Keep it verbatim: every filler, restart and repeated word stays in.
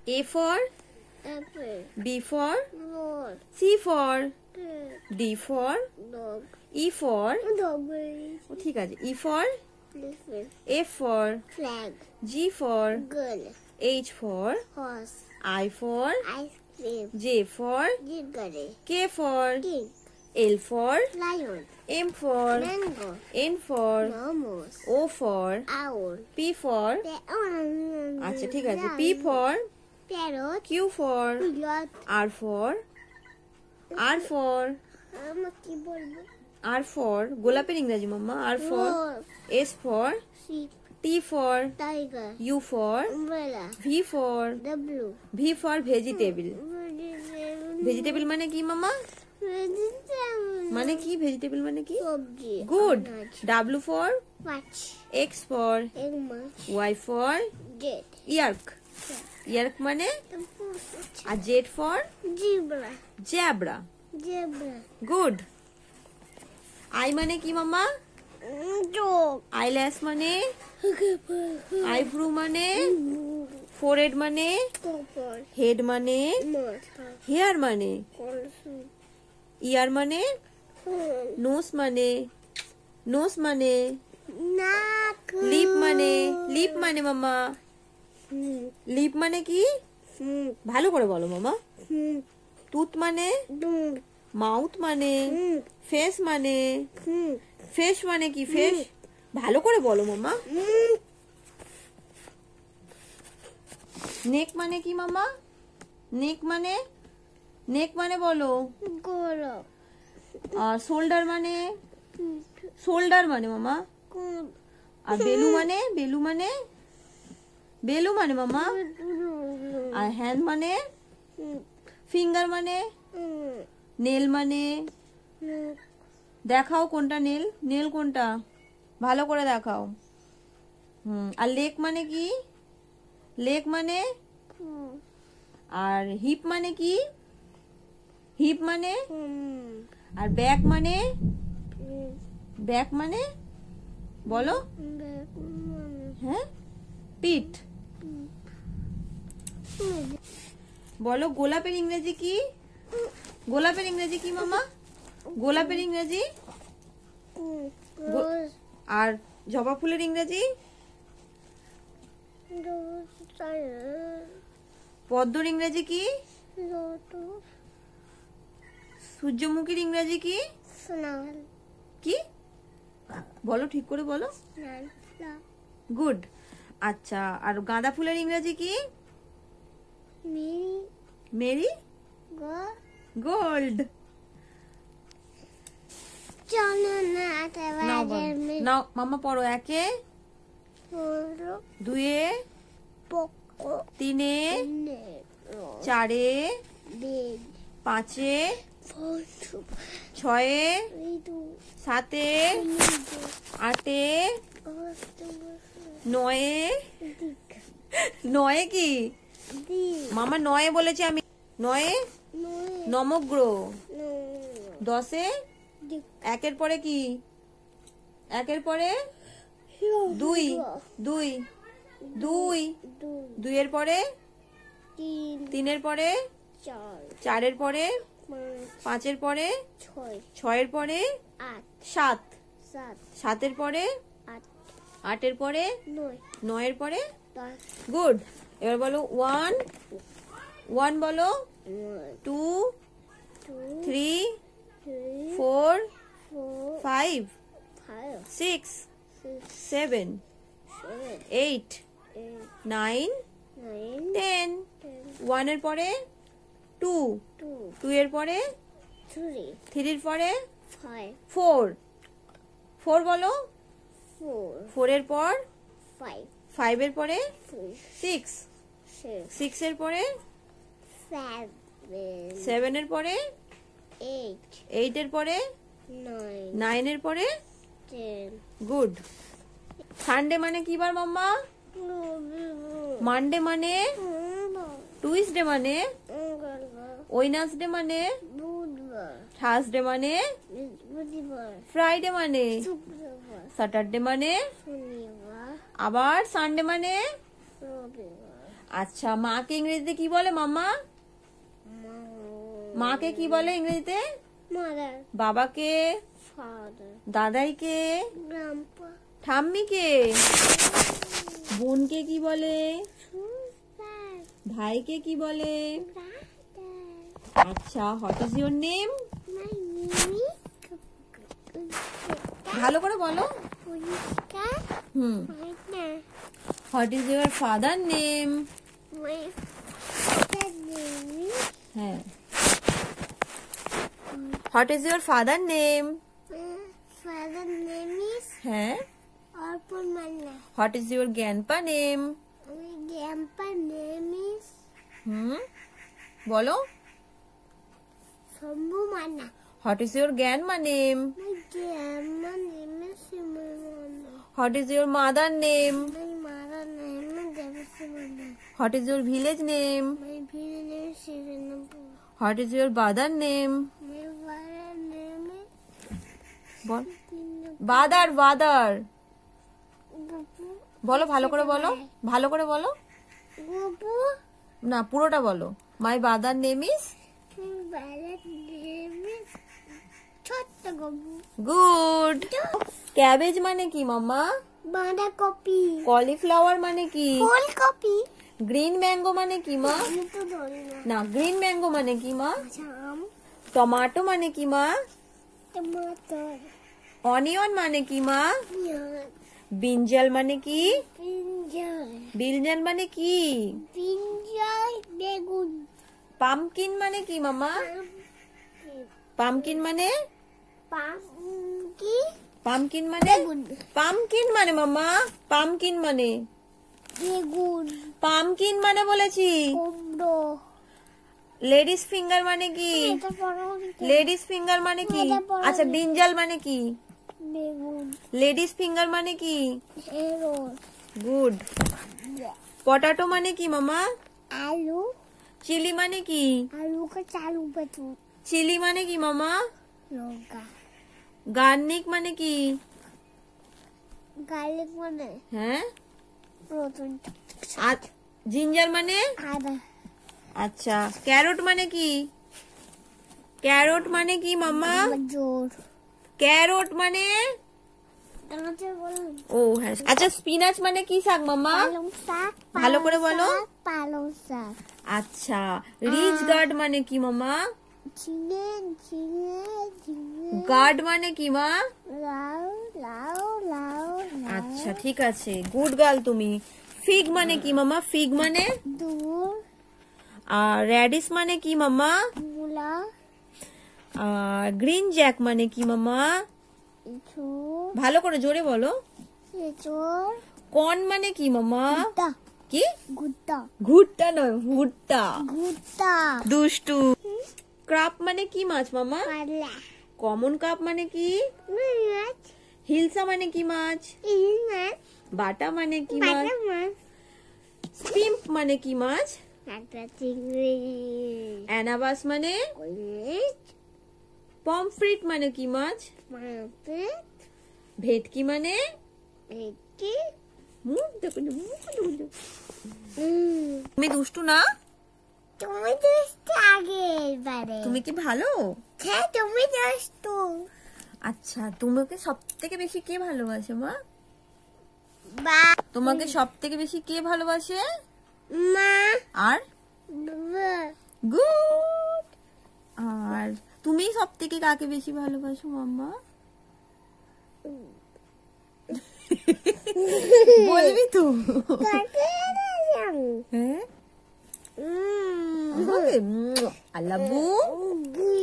A for apple. B for Ball. C for Cat. D for Dog. E for Dog. ও ঠিক আছে E for Elephant. F for Flag. G for Girl. H for Horse. I for Ice cream. J for Jiggery. K for King. L for Lion. M for Mango. N for Mouse. O for Owl. P for আচ্ছা ঠিক আছে P for Parrot. Q for Lot. R for R for আমার কি বলবো? R for গোলাপের ইংরেজি মাম্মা R for S for Sheep. T for Tiger. U for Umbrella. V for W. V for vegetable vegetable মানে কি মামা মানে কি ভেজিটেবল মানে কি সবজি গুড W for মাছ X for এক মাছ Y for jet yak yak মানে আর Z for zebra zebra zebra good I মানে কি মামা ডগ আইল্যাশ মানে আইব্রো মানে ফোরহেড মানে কপাল হেড মানে মাথা হেয়ার মানে কলসি ইয়ার মানে নোস মানে নোস মানে নাক লিপ মানে লিপ মানে মামা লিপ মানে কি ভালো করে বলো মামা টুথ মানে মাউথ মানে ফেস মানে ফেস মানে কি ফেস ভালো করে বলো মামা নেক মানে কি মামা নেক মানে নেক মানে বলো গলা আর শোল্ডার মানে শোল্ডার মানে মামা আর বেলু মানে বেলু মানে বেলু মানে মামা আর হ্যান্ড মানে ফিঙ্গার মানে নেল মানে দেখাও কোনটা নেল নেল কোনটা ভালো করে দেখাও হুম আর লেগ মানে কি লেগ মানে আর হিপ মানে কি হিপ মানে আর ব্যাক মানে ব্যাক মানে বলো হ্যাঁ পিঠ বলো গোলাপের ইংরেজি কি গোলাপের ইংরেজি কি মামা গোলাপের ইংরেজি আর জবা ফুলের ইংরেজি পদ্মর ইংরেজি কি সূর্যমুখীর ইংরেজি কি কি বলো ঠিক করে বলো গুড আচ্ছা আর গাঁদা ফুলের ইংরেজি কি মেরি গোল্ড নাও মামা পড়ো একে দুয়ে তিনে চারে পাঁচে ছয়ে সাতে আটে নয়ে নয়ে কি মামা নয়ে বলেছে আমি নয়ে নমগ্র দশে একের পরে কি একের পরে দুই দুই দুই দুইয়ের পরে তিনের পরে চারের পরে পাঁচের পরে ছয়ের পরে সাত সাতের পরে আটের পরে নয়ের পরে গুড এবার বলো ওয়ান ওয়ান বলো two three four five six seven eight nine ten ওয়ানের পরে টু টু এর পরে থ্রির পরে ফোর ফোর বলো ফোর এর পর ফাইভ এর পরে সিক্স সিক্স এর পরে সেভেন এর পরে এইট এর পরে নাইন এর পরে গুড সানডে মানে কি বার মাম্মা মানডে মানে টুইসডে মানে ওয়েডনেসডে মানে থার্সডে মানে ফ্রাইডে মানে স্যাটারডে মানে আবার সানডে মানে আচ্ছা, মাকে ইংরেজিতে কি বলে মাম্মা? মাকে কি বলে ইংরেজিতে? Mother. বাবাকে? Father. দাদাইকে? Grandpa. ঠাম্মিকে? বোনকে কি বলে? Sister. ভাইকে কি বলে? Brother. আচ্ছা, what is your name? My name is ভালো করে বলো। Pushka. হুম। What is your father name? My father name is হ্যাঁ। What is your father name? my father name is হ্যাঁ। Arpon Manna. What is your grandpa name? My grandpa name is হুম, বলো। Sambu Manna. What is your grandma name? My grandma name is Simona. What is your mother name? My mother name is Devasimana. What is your village name? My village name is Shivanapur. What is your brother name? My father name is বল। Pinnapu. Brother, brother Gupu. বলো, ভালো করে বলো, ভালো করে বলো। Gupu. না, পুরোটা বলো। My brother name is. My father name is Chotta Gupu. Good. Cabbage মানে কি মাম্মা? বাঁধাকপি। কলিফ্লাওয়ার মানে কি? ফুলকপি। গ্রিন ম্যাঙ্গো মানে কি মা? আমি তো ধরি না। না, গ্রিন ম্যাঙ্গো মানে কি মা? জাম। টমেটো মানে কি মা? টমাটোর। অনিয়ন মানে কি মা? পেঁয়াজ। ব্রিঞ্জাল মানে কি? ব্রিঞ্জাল। ব্রিঞ্জাল মানে কি? ব্রিঞ্জাল বেগুন। পামকিন মানে কি মামা? পামকিন মানে? পামকি পামকিন মানে? বেগুন। পামকিন মানে মামা, পামকিন মানে? বেগুন। পামকিন মানে বলেছি। কুমড়ো। লেডিস ফিঙ্গার মানে কি? এটা পড়ো দিতে। লেডিস ফিঙ্গার মানে কি? এটা পড়ো। আচ্ছা, ব্রিঞ্জাল মানে কি? বেগুন। লেডিস ফিঙ্গার মানে কি? এরোর। গুড। পটাটো মানে কি মামা? আলু। চিলি মানে কি? আলুকে চালু পেটু। চিলি মানে কি মামা? লঙ্কা। গার্নিক মানে কি? গার্লিক মানে হ্যাঁ। রসুন। জিঞ্জার মানে? আদা। আচ্ছা, ক্যারট মানে কি? ক্যারট মানে কি মামা? জোর। ক্যারট মানে? তোমাকে বলুন। ও হ্যাঁ। আচ্ছা, স্পিনাচ মানে কি শাক মামা? পালং শাক। ভালো করে বলো। পালং শাক। আচ্ছা, রিচ গার্ড মানে কি মামা? ঝিঙে ঝিঙে ঝিঙে। গার্ড মানে কি মা? লাউ লাউ লাউ লাউ। আচ্ছা, ঠিক আছে, গুড গার্ল তুমি। ফিগ মানে কি মামা? ফিগ মানে? দূর। আর র্যাডিস মানে কি মামা? মূলা। আর গ্রিন জ্যাক মানে কি মামা? এঁচোড়। ভালো করে জোরে বলো। এঁচোড়। কর্ন মানে কি মামা? ভুট্টা। কি? ভুট্টা। ভুট্টা নয়, ভুট্টা। ভুট্টা। দুষ্টু। ক্রাপ মানে কি মাছ মামা? পালা। কমন কাপ মানে কি? মাছ। হিলসা মানে কি মাছ? ইলিশ মাছ। বাটা মানে কি মাছ? বাটা মাছ। স্পিম্প মানে কি মাছ? একটা চিংড়ি। অ্যানাবাস মানে? কলেজ। পমফ্রিট মানে কি মাছ? মাছে। ভেটকি মানে? ভেটকি। মুখ দেখো না, মুখ দেখো। হুম। তুমি দুষ্টু না? তুমি দুষ্টু আগে এবারে। তুমি কি ভালো? হ্যাঁ, তুমি দুষ্টু। আচ্ছা, তোমাকে সব থেকে বেশি কে ভালোবাসে মা? বা তোমাকে সব থেকে বেশি কে ভালোবাসে? মা। আর? বাবা। গুড। আর তুমি সব থেকে কাকে বেশি ভালোবাসো মাম্মা? বলবি তো? কাকে জানো? হ্যাঁ, হুম। আল্লাহ। গি